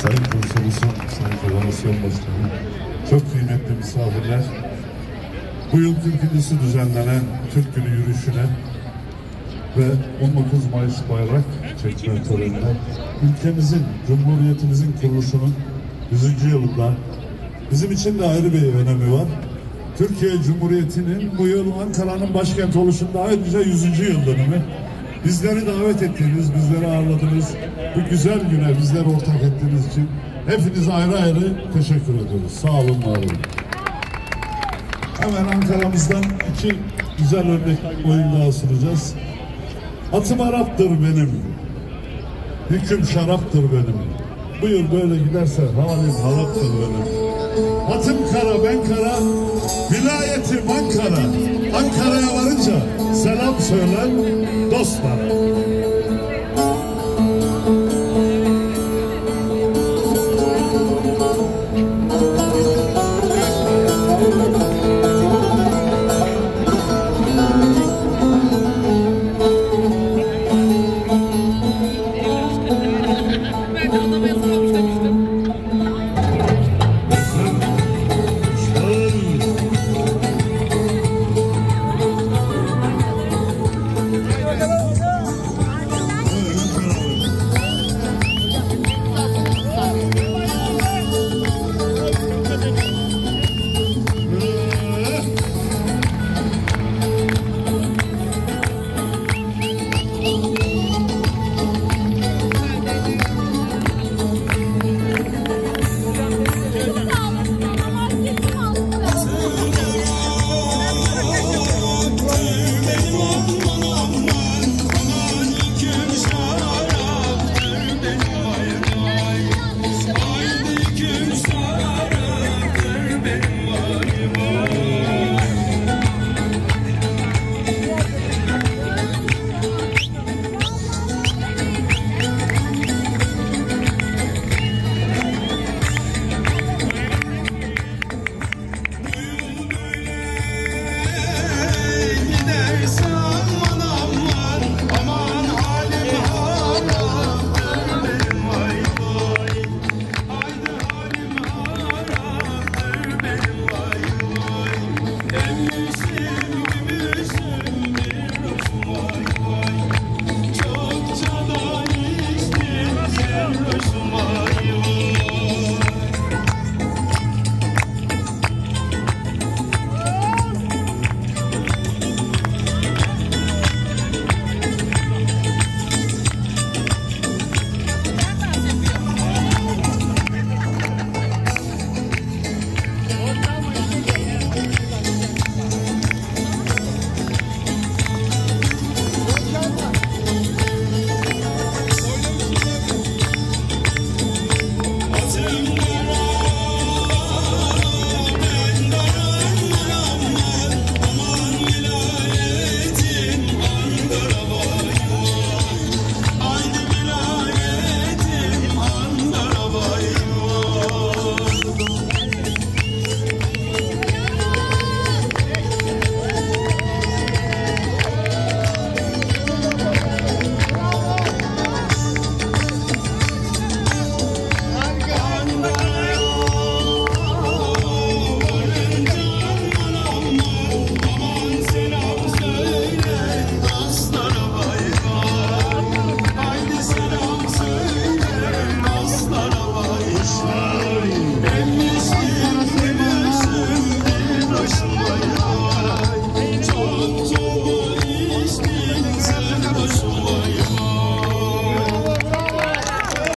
Sayın Konsolosum, Sayın Federasyon Başkanı, çok kıymetli misafirler, bu yıl 42'si düzenlenen Türk Günü yürüyüşüne ve 19 Mayıs bayrak çekme törenine ülkemizin, Cumhuriyetimizin kuruluşunun 100. yılında bizim için de ayrı bir önemi var. Türkiye Cumhuriyeti'nin bu yıl Ankara'nın başkent oluşunda ayrıca 100. yıl dönümü. Bizleri davet ettiğiniz, bizleri ağırladınız. Bu güzel güne bizler ortak ettiğiniz için hepinize ayrı ayrı teşekkür ediyoruz. Sağ olun, var olun. Hemen Ankara'mızdan iki güzel örnek oyun daha sunacağız. Atım Arap'tır benim, hüküm şaraptır benim. Bu yıl böyle giderse halim haraptır benim. Atım kara, ben kara, vilayetim Ankara. Ankara'ya varınca selam söyler dostlara.